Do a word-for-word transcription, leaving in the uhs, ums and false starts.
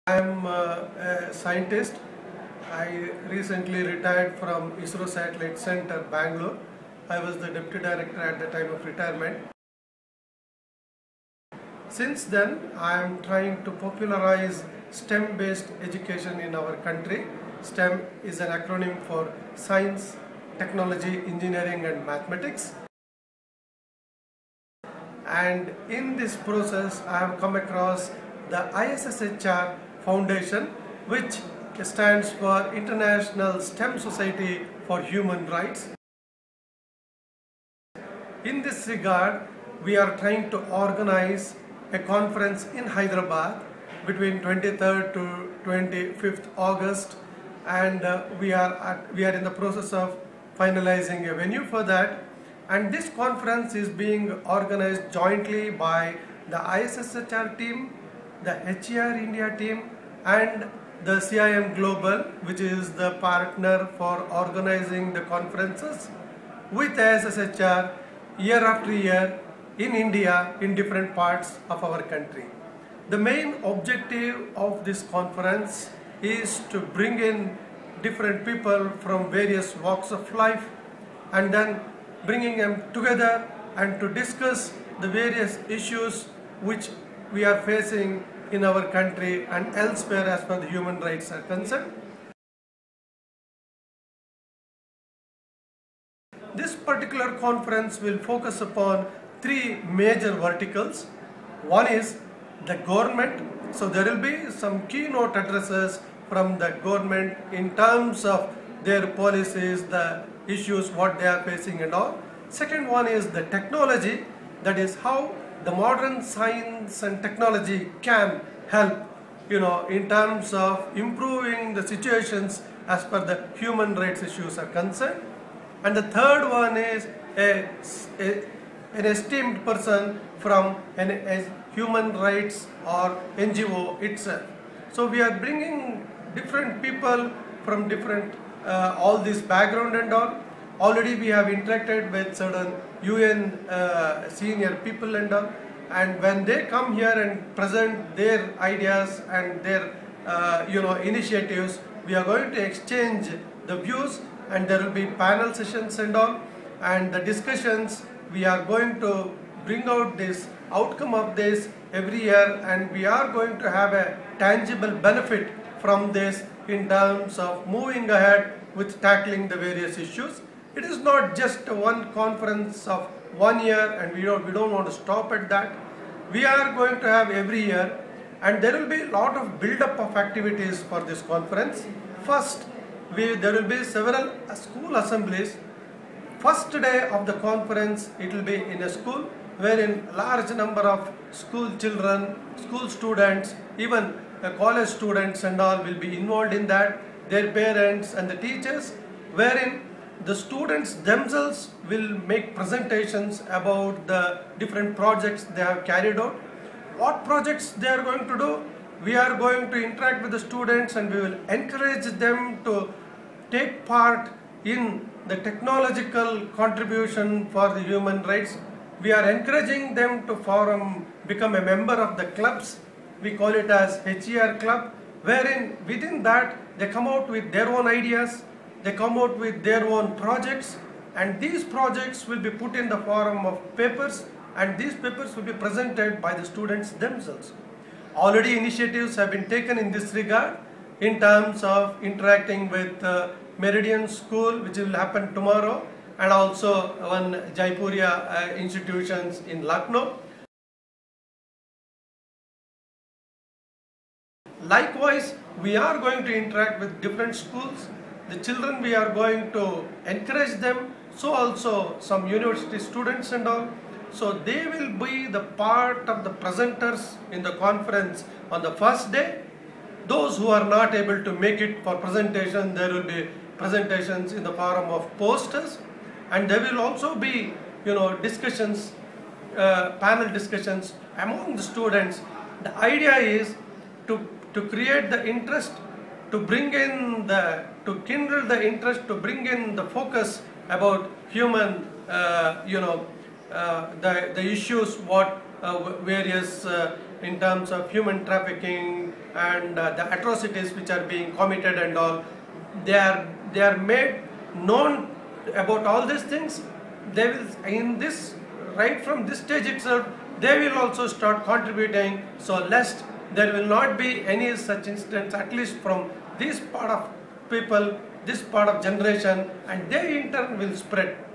I am uh, a scientist. I recently retired from ISRO Satellite Center, Bangalore. I was the deputy director at the time of retirement. Since then, I am trying to popularize STEM-based education in our country. STEM is an acronym for Science, Technology, Engineering and Mathematics. And in this process, I have come across the I S S H R Foundation, which stands for International STEM Society for Human Rights. In this regard, we are trying to organize a conference in Hyderabad between twenty-third to twenty-fifth August, and uh, we are at, we are in the process of finalizing a venue for that. And this conference is being organized jointly by the I S S H R team, the H E R India team, and the C I M Global, which is the partner for organizing the conferences with I S S H R year after year in India in different parts of our country. The main objective of this conference is to bring in different people from various walks of life and then bringing them together and to discuss the various issues which we are facing in our country and elsewhere as far as the human rights are concerned. This particular conference will focus upon three major verticals. One is the government, so there will be some keynote addresses from the government in terms of their policies, the issues, what they are facing and all. Second one is the technology, that is how the modern science and technology can help, you know, in terms of improving the situations as per the human rights issues are concerned. And the third one is a, a, an esteemed person from an, a human rights or N G O itself. So we are bringing different people from different, uh, all this background and all. Already we have interacted with certain U N uh, senior people and all. And when they come here and present their ideas and their uh, you know initiatives, we are going to exchange the views, and there will be panel sessions and all, and the discussions. We are going to bring out this outcome of this every year, and we are going to have a tangible benefit from this in terms of moving ahead with tackling the various issues. It is not just one conference of one year, and we don't, we don't want to stop at that. We are going to have every year, and there will be a lot of build-up of activities for this conference. First, we, there will be several school assemblies. First day of the conference, it will be in a school wherein large number of school children, school students, even uh, college students and all will be involved in that, their parents and the teachers, wherein the students themselves will make presentations about the different projects they have carried out. What projects they are going to do? We are going to interact with the students, and we will encourage them to take part in the technological contribution for the human rights. We are encouraging them to form, become a member of the clubs. We call it as H E R club, wherein within that they come out with their own ideas. They come out with their own projects, and these projects will be put in the form of papers, and these papers will be presented by the students themselves. Already initiatives have been taken in this regard in terms of interacting with uh, Meridian School, which will happen tomorrow, and also one Jaipuria uh, institutions in Lucknow. Likewise, we are going to interact with different schools. The children, we are going to encourage them, so also some university students and all. So they will be the part of the presenters in the conference on the first day. Those who are not able to make it for presentation, there will be presentations in the form of posters, and there will also be, you know, discussions, uh, panel discussions among the students. The idea is to, to create the interest, to bring in the, to kindle the interest, to bring in the focus about human, uh, you know, uh, the, the issues, what uh, various uh, in terms of human trafficking, and uh, the atrocities which are being committed and all, they are they are made known about all these things. They will, in this, right from this stage itself, they will also start contributing, so lest there will not be any such instance, at least from this part of people, this part of generation, and they in turn will spread.